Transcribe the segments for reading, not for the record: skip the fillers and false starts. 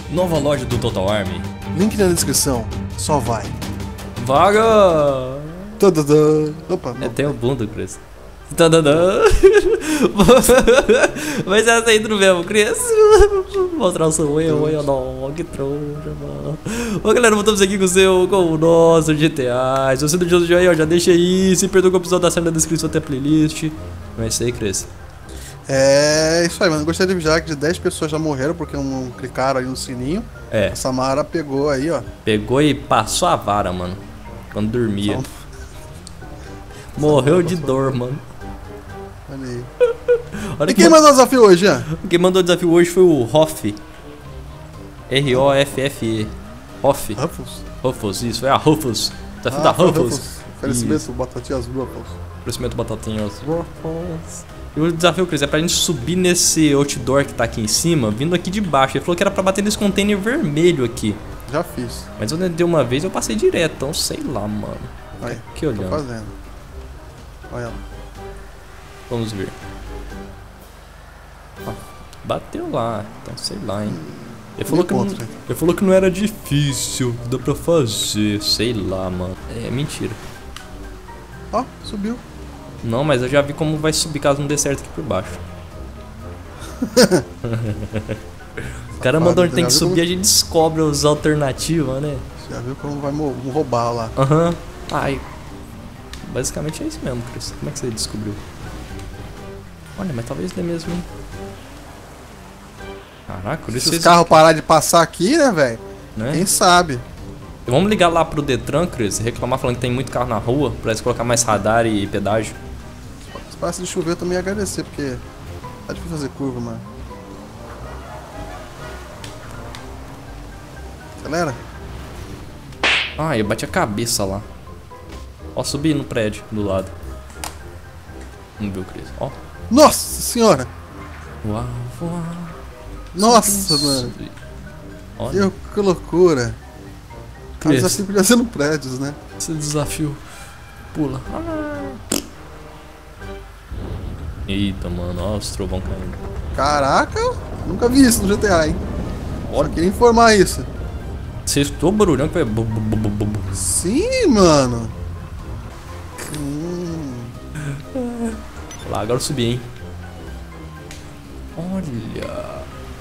Nova loja do Total Army. Link na descrição. Só vai. Vaga! Tadadã. Opa, É, não. tem o bunda, Chris. Tadadã. Mas essa aí tudo mesmo, Chris. Mostrar o seu eu não, que trouxa, mano. Ô galera, voltamos aqui com o nosso GTA. Se você não já joinha, já deixa aí. Se perdeu o episódio da série na descrição, tem a playlist. Não é isso aí, Chris. É isso aí, mano. Gostaria de avisar que de 10 pessoas já morreram porque não clicaram aí no sininho. É. A Samara pegou aí, ó. Pegou e passou a vara, mano. Quando dormia. Morreu de dor, mano. Olha aí. Olha E quem mandou o desafio hoje, Jean? Quem mandou o desafio hoje foi o Hoff. R-O-F-F-E. Hoff. Ruffles? Ruffles, isso. É a Ruffles. Desafio da foi Ruffles. Oferecimento batatinhas Ruffles. Oferecimento batatinhas Ruffles. E o desafio, Chris, é pra gente subir nesse outdoor que tá aqui em cima, vindo aqui de baixo. Ele falou que era pra bater nesse container vermelho aqui. Já fiz. Mas eu tentei uma vez, eu passei direto. Então, sei lá, mano. Aí, Aqui tô olhando. fazendo. Olha lá. Vamos ver. Ó, bateu lá, então sei lá, hein. Ele falou que não era difícil, dá pra fazer, sei lá, mano. É mentira. Ó, subiu. Não, mas eu já vi como vai subir caso não dê certo aqui por baixo. O cara mandou onde tem que subir, a gente descobre os alternativas, né? Já viu como vai roubar lá. Aham. Ai. Basicamente é isso mesmo, Chris. Como é que você descobriu? Olha, mas talvez dê mesmo, hein? Caraca, por isso Se os carros parar de passar aqui, né, velho? né? Quem sabe? Vamos ligar lá pro Detran, Chris, e reclamar falando que tem muito carro na rua, pra eles colocar mais radar e pedágio. Se passa de chover eu também ia agradecer, porque tá difícil fazer curva, mano. Galera, Ah, eu bati a cabeça lá. Ó, subi no prédio do lado. Vamos ver o Chris. Ó. nossa senhora! Uau, uau. Nossa, mano! Olha, Que loucura! Chris, Mas assim podia ser no prédios, né? esse desafio. Pula. Eita, mano, ó os trovão caindo. Caraca! Nunca vi isso no GTA, hein? Só Olha, queria informar isso. você escutou o barulhão que foi. Sim, mano! Lá, agora eu subi, hein? Olha.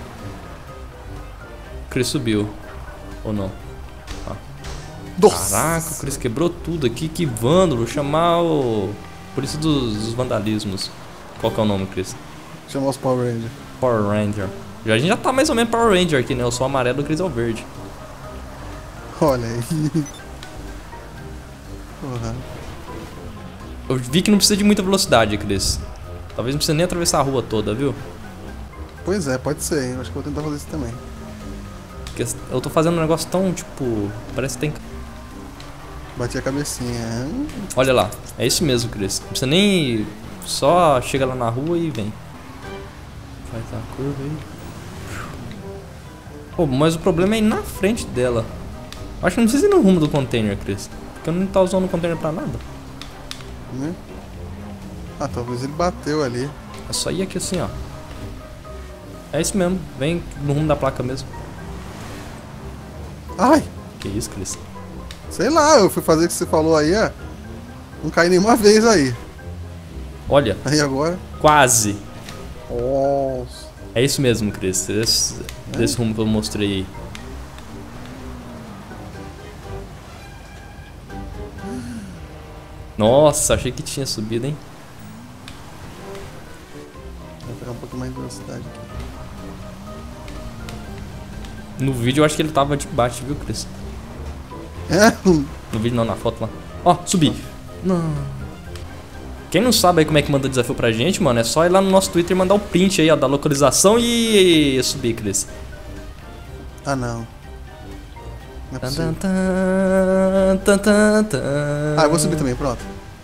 O Chris subiu. Ou não? Nossa. Caraca, o Chris quebrou tudo aqui. Que vândalo. Chamar o... Polícia dos vandalismos. Qual que é o nome, Chris? Chamar os Power Rangers. Power Ranger. A gente já tá mais ou menos Power Ranger aqui, né? Eu sou o amarelo, o Chris é o verde. Olha aí. Porra. Eu vi que não precisa de muita velocidade, Chris. Talvez não precise nem atravessar a rua toda, viu? Pois é, pode ser, hein? Acho que eu vou tentar fazer isso também. Porque eu tô fazendo um negócio tão, tipo... Parece que tem... Bati a cabecinha. Olha lá, é isso mesmo, Chris. Não precisa nem... Só chega lá na rua e vem. Faz a curva aí. Pô, mas o problema é ir na frente dela. Acho que não precisa ir no rumo do container, Chris. Porque eu não tá usando o container pra nada. Né? Ah, talvez ele bateu ali. É só ir aqui assim, ó. É isso mesmo, vem no rumo da placa mesmo. Ai! Que isso, Chris? Sei lá, eu fui fazer o que você falou aí, ó. Não caí nenhuma vez aí. Olha, Aí agora. quase. Nossa. É isso mesmo, Chris. Desse rumo que eu mostrei aí. Nossa, achei que tinha subido, hein? Vou pegar um pouquinho mais de velocidade aqui. No vídeo eu acho que ele tava de baixo, viu, Chris? É? No vídeo não, na foto lá. Ó, subi. Não. Quem não sabe aí como é que manda desafio pra gente, mano, é só ir lá no nosso Twitter e mandar o print aí, ó, da localização e subir, Chris. Ah, não. Não é Tan, possível. tan, tan, tan, tan. Ah, eu vou subir também, pronto.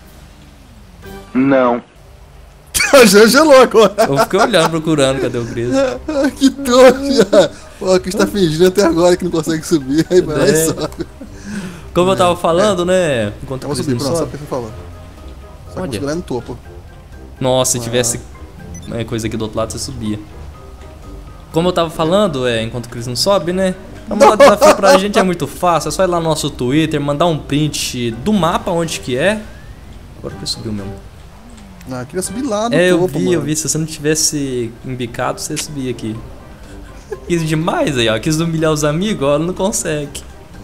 Não. Já gelou agora. Eu fiquei olhando, procurando, cadê o Chris? Que trouxa. Pô, que está fingindo até agora que não consegue subir. Aí vai lá e sobe. Como eu tava falando, né? Enquanto Eu o vou Chris subir, não pronto, só sobe. porque você falou. Só que Olha. eu vou lá no topo. Nossa, se tivesse coisa aqui do outro lado, você subia. Como eu tava falando, enquanto o Chris não sobe, né? Pra mandar desafio pra gente é muito fácil. É só ir lá no nosso Twitter, mandar um print do mapa onde que é. Agora que subiu mesmo. Ah, eu queria subir lá no Eu topo, vi. mano. Se você não tivesse embicado, você subia aqui. Quis demais aí, ó. Quis humilhar os amigos, ó. Não consegue.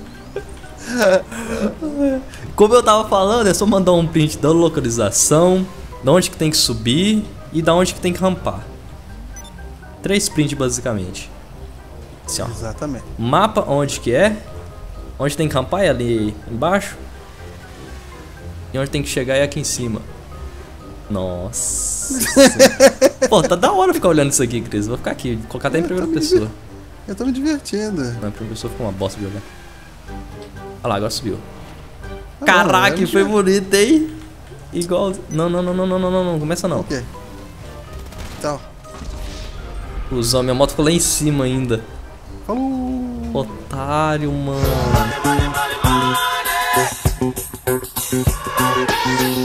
Como eu tava falando, é só mandar um print da localização, da onde que tem que subir e da onde que tem que rampar. 3 prints basicamente. Assim, ó. Exatamente. Mapa onde que é, onde tem que rampar é ali embaixo. E onde tem que chegar é aqui em cima. Nossa. Pô, tá da hora ficar olhando isso aqui, Cris. Vou ficar aqui, vou colocar até em primeira pessoa. Eu tô me divertindo. Não, em primeira pessoa ficou uma bosta de jogar. Olha lá, agora subiu. Ah, Caraca, não, foi bonito, hein? Igual. Não, começa não. Ok. Tchau. Usou, minha moto ficou lá em cima ainda. Falou! Otário, mano.